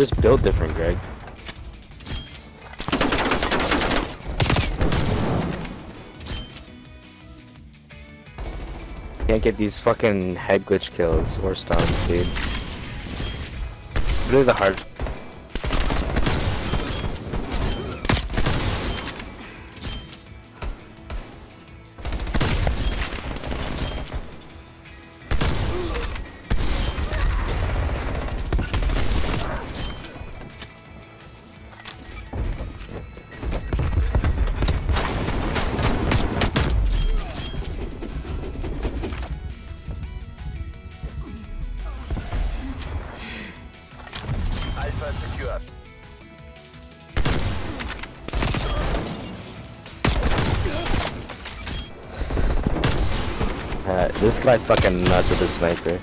just built different, Greg. Can't get these fucking head glitch kills or stuns, dude. Really the hard. Alpha secure. This guy's fucking nuts with the sniper.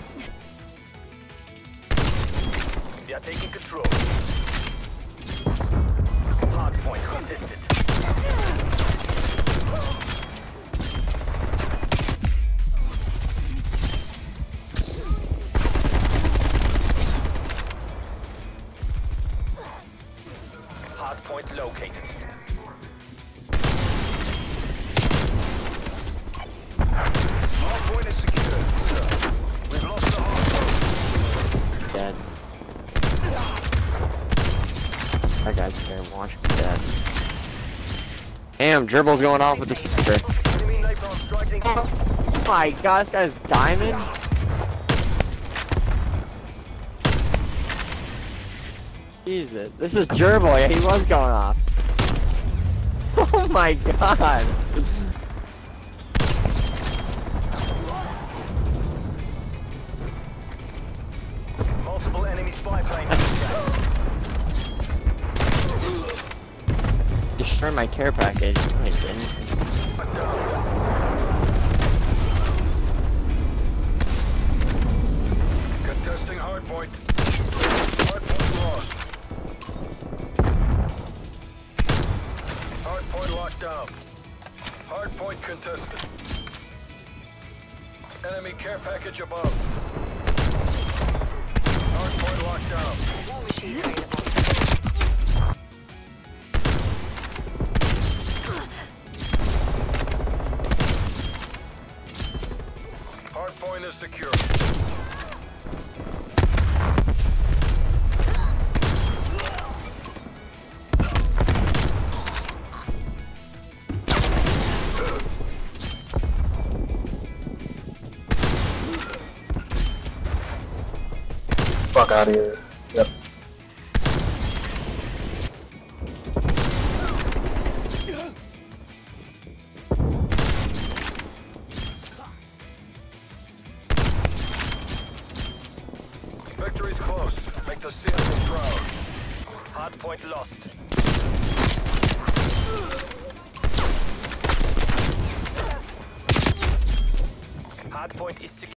We are taking control. Hard point contested. Hard point located. Hard point is secure. We've lost the hard point. Dead. That guy's there. Watch me dead. Damn, dribble's going off with the sniper. Enemy napalm striking. Oh my god, this guy's diamond. Jesus, this is Gerbil. Yeah, he was going off. Oh my god. Multiple enemy spy plane. Destroy my care package. No, I didn't. Contesting hard point. Hard point lost. Hard point locked down. Hard point contested. Enemy care package above. Hard point locked down. Hard point is secure. Fuck out of here. Yep. Victory's close. Make the CSO proud. Hard point lost. Hard point is secure.